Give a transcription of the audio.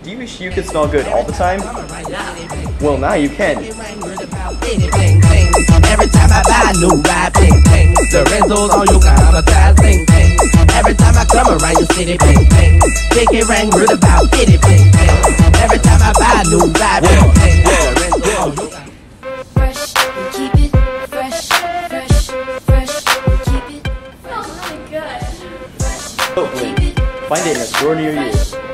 do you wish you could smell good all the time? Well, now you can. Every time I buy a new ride, bling bling. The Renzo's on you, got advertised, bling bling. Every time I come around your city, bling bling. Think it rang good about it, bling bling. Every time I buy a new ride, bling bling. The Renzo's on you. Fresh, we keep it fresh, fresh, fresh, we keep it. Oh my god. Oh, Bling. Find it in a store near you.